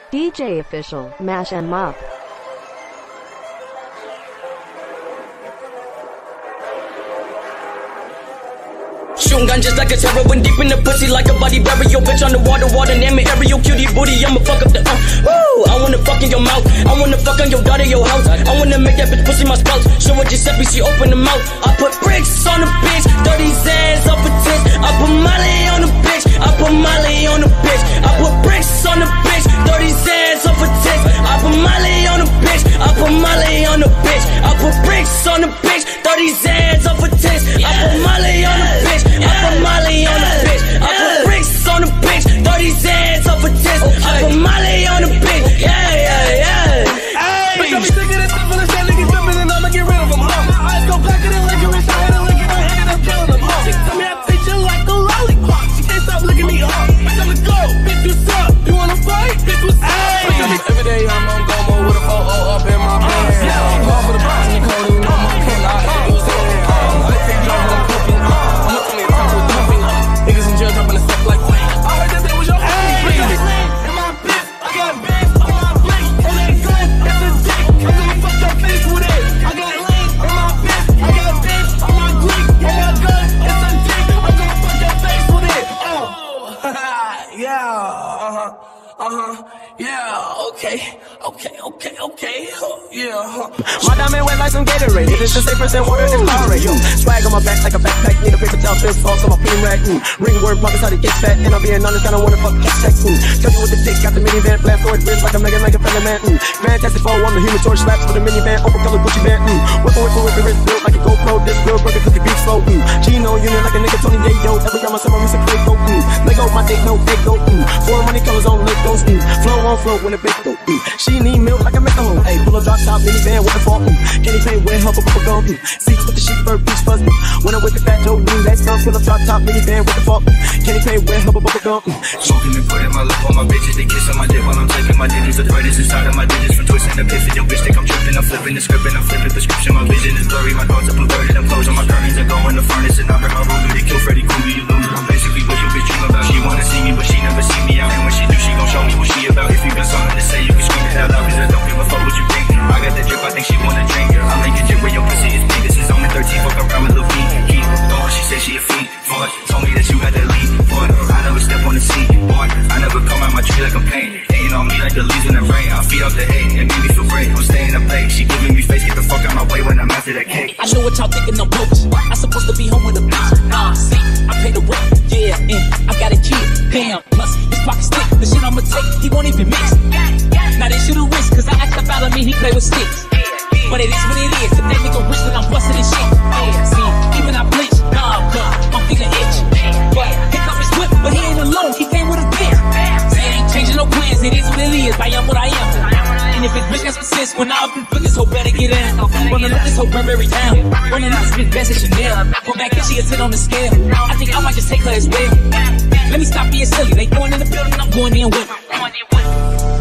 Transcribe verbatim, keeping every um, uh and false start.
D J Official, mash 'em up. Shooting gun just like a heroin, deep in the pussy like a body burial. Bitch on the water, water, name it aerial, cutie booty. I'ma fuck up the uh. Woo! I wanna fuck in your mouth. I wanna fuck on your daughter, your house. I wanna make that bitch pussy my spouse. Show her Giuseppe, she open the mouth. I put bricks on the bitch, dirty sands up a tits. I put Molly on the bitch, I put Molly on the bitch. I put bricks on the bitch, dirty sands up a tits. I put Molly on the bitch, I put Molly on the bitch. I put bricks on the bitch, dirty sands up a tits. I put Molly on the bitch. I put Molly on the bitch. I put bricks on the bitch. thirty cents off a test. I put Molly on the bitch. Yeah, yeah, yeah. Hey. Bitch, I'm sick of this stuff and the shit niggas jumping and I'ma get rid of them. Huh? I go back in the liquor and shit and liquor and ended up killing them. Huh? She tell me I treat you like a lollipop. She can't stop licking me up. Bitch, I'ma go. Bitch, what's up? You wanna fight? Bitch, what's up? Every day I'm on Gomo with a photo up in my pants. Yeah, I'm off with a box in the cold and on my pen. I had to do so. I take you on cooking. Niggas in jail dropping the stuff like I heard that they was your homie. In my bitch, I got bands on my blick. And that gun, that's a dick. I'm gonna fuck your face with it. I got lean in my bitch. I got bands on my glick. And that gun, it's a dick. I'm gonna fuck your face with it. Oh, yeah, uh-huh, uh-huh, yeah, okay, okay, okay, okay, yeah. My diamond wet like some Gatorade. It is the same percent water than Powerade. Yo, swag on my back like a backpack. Need a paper towel, fist falls on my pin rack. Mm. Ring word, pockets how to get fat. And I'm being honest, I don't wanna fuck cash tax. Mm. Tell you with the dick, got the minivan, blast forward wrist like a mega, like a fella man. Mm. Fantastic foe, I'm the human torch, slaps with a minivan, open color Gucci band. Mm. Whippin' whippin' whippin' wrist built like a GoPro. This girl burger cookie beef slow. Mm. Gino union like a nigga Tony Yayo. Every time I summer, it's a play go. Mm. Lego, my dick, no fake go. Mm. Four money colors on Legos. Mm. Flow on flow when the bitch go. Mm. She need milk like I make a home. Ayy, pull a drop top minivan with the fault. Mm. Candy paint with help a bubble gum. Mm. Seats with the sheet fur, peach fuzz. Mm. When I'm with the fat Joe, lean, that's come. Pull a drop top minivan with the fault. Mm. Candy paint with help a bubble gum. Mm. Smoking and putting my lip on my bitches. They kiss on my dick while I'm taking my digits. The thread is inside of my digits. From twisting the piff in your bitch. Think I'm tripping. I'm flipping the script and I'm flipping prescription. My vision is blurry. My thoughts are perverted. I'm closing my curtains and go in the furnace. And I bring my ruler to kill Freddy Krueger. You loser. I'm basically what your bitch dream about. She wanna see me, but she never see me out. And when she do, she gon' show me what she about. If you got something to say, you can scream it out loud. Cause I don't give a fuck what you think. I got that drip, I think she wanna drink. I'm making drip where your pussy is big. This is only thirteen, fuck around with Lil P. Keep going, she said she a fiend. Boy, told me that you had that lead. Boy, I never step on the seat. Boy, I never come out my tree like I'm pain. Hating on me like the leaves in the rain. I feed off the hate and make me feel great. I'm staying up late. She giving me face, get the fuck out my way when I'm after that cake. I know what y'all thinking, I'm broke. I'm supposed to be home with a bitch. Nah, see, I pay the rent. Yeah, and I got a kid. Damn, plus his pocket stick. The shit I'ma take, he won't even mix. Now they should've risked, cause I act up out of me, he play with sticks. But it is what it is. If that nigga wish that I'm busting his shit. Yeah, see, even I bleach. Nah, but I'm feeling itch. But here comes his whip, but he ain't alone. He came with a bitch. See, I ain't changing no plans. It is what it is. I am what I am. And if his bitch got some sense, when I up and put this hoe better get in. Running up this hoe burn very down. Running out this bitch best at Chanel. Go back and she a ten on the scale. I think I might just take her as well. Let me stop being silly. They going in the building, I'm going in with.